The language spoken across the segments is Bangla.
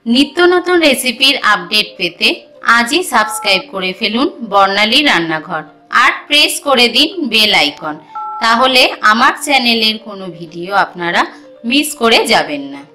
নিত্য নতুন রেসিপির আপডেট পেতে আজই সাবস্ক্রাইব করে ফেলুন বর্ণালী রান্নাঘর আর প্রেস করে দিন বেল আইকন। তাহলে আমার চ্যানেলের কোনো ভিডিও আপনারা মিস করে যাবেন না।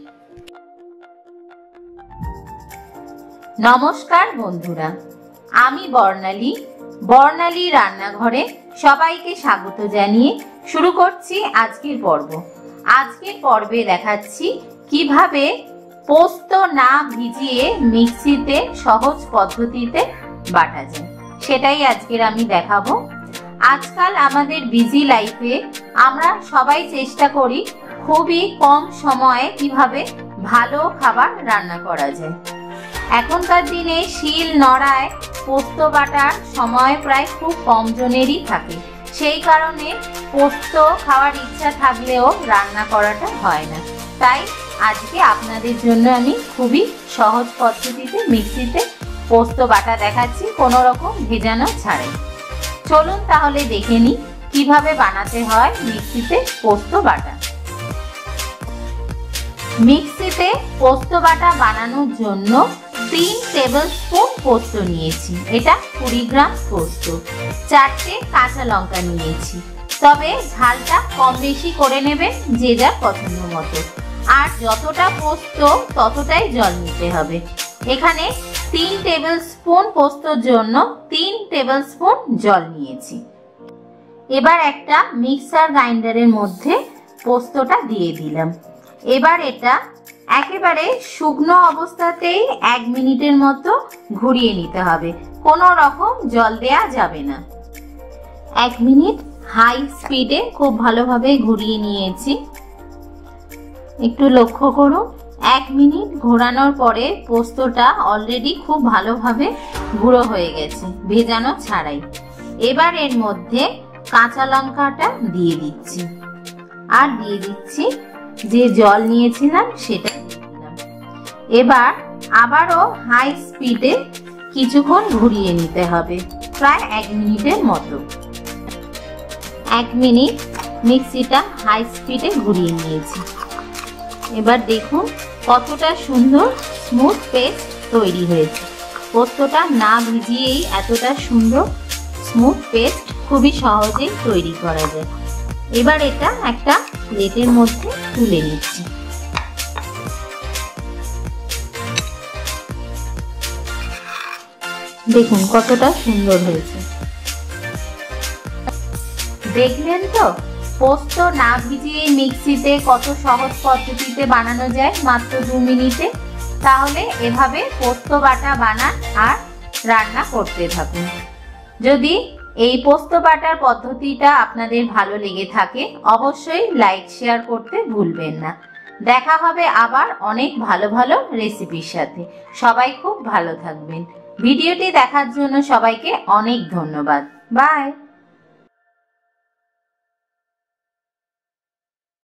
নমস্কার বন্ধুরা, আমি বর্ণালী রান্নাঘরে সবাইকে স্বাগত জানিয়ে শুরু করছি আজকের পর্ব। আজকের পর্বে দেখাচ্ছি কিভাবে পোস্ত না ভিজিয়ে মিক্সিতে সহজ পদ্ধতিতে বাটা যায়, সেটাই আজকের আমি দেখাবো। আজকাল আমাদের বিজি লাইফে আমরা সবাই চেষ্টা করি খুবই কম সময়ে কিভাবে ভালো খাবার রান্না করা যায়। এখনকার দিনে শিল নোড়ায় পোস্ত বাটার সময় প্রায় খুব কম জনেরই থাকে, সেই কারণে পোস্ত খাওয়ার ইচ্ছা থাকলেও রান্না করাটা হয় না। তাই আজকে আপনাদের জন্য আমি খুবই সহজ পদ্ধতিতে মিক্সিতে পোস্ত বাটা দেখাচ্ছি, কোনো রকম ভেজানো ছাড়াই। চলুন তাহলে দেখে নিই কিভাবে বানাতে হয় মিক্সিতে পোস্ত বাটা। মিক্সিতে পোস্ত বাটা বানানোর জন্য 3 টেবিল স্পুন পোস্ত নিয়েছি, এটা 20 গ্রাম পোস্ত। 4টে কাঁচা লঙ্কা নিয়েছি, তবে ঝালটা কম বেশি করে নেবেন যে যার পছন্দ মতো। আর যতটা পোস্ত ততটাই জল নিতে হবে। এখানে 3 টেবিল স্পুন পোস্তর জন্য 3 টেবিল স্পুন জল নিয়েছি। এবার একটা মিক্সার গ্রাইন্ডারের মধ্যে পোস্তটা দিয়ে দিলাম। এবার এটা একেবারে শুকনো অবস্থাতেই 1 মিনিটের মতো ঘুরিয়ে নিতে হবে, কোনো রকম জল দেয়া যাবে না। 1 মিনিট হাই স্পিডে খুব ভালোভাবে ঘুরিয়ে নিয়েছি, একটু লক্ষ্য করুন। 1 মিনিট ঘোরানোর পরে পোস্তটা অলরেডি খুব ভালোভাবে গুঁড়ো হয়ে গেছে, ভেজানো ছাড়াই। এবার এর মধ্যে কাঁচা লঙ্কাটা দিয়ে দিচ্ছি, আর দিয়ে দিচ্ছি যে জল নিয়েছিলাম সেটা দিলাম। এবার আবারও হাই স্পিডে কিছুক্ষণ ঘুরিয়ে নিতে হবে, প্রায় 1 মিনিটের মতো। 1 মিনিট মিক্সিটা হাই স্পিডে ঘুরিয়ে নিয়েছি। এবার দেখুন কতটা সুন্দর স্মুথ পেস্ট তৈরি হয়েছে। পোস্তটা না ভিজিয়েই এতটা সুন্দর স্মুথ পেস্ট খুবই সহজেই তৈরি করা যায়। এবার এটা একটা প্লেটের মধ্যে তুলে নিচ্ছি। দেখুন কতটা সুন্দর হয়েছে। দেখলেন তো পোস্ত না ভিজিয়ে মিক্সিতে কত সহজ পদ্ধতিতে বানানো যায় মাত্র 2 মিনিটে। তাহলে এভাবে পোস্ত বাটা বানান আর রান্না করতে থাকুন। যদি এই পোস্ত বাটার পদ্ধতিটা আপনাদের ভালো লেগে থাকে অবশ্যই লাইক শেয়ার করতে ভুলবেন না। দেখা হবে আবার অনেক ভালো ভালো রেসিপির সাথে। সবাই খুব ভালো থাকবেন। ভিডিওটি দেখার জন্য সবাইকে অনেক ধন্যবাদ। বাই।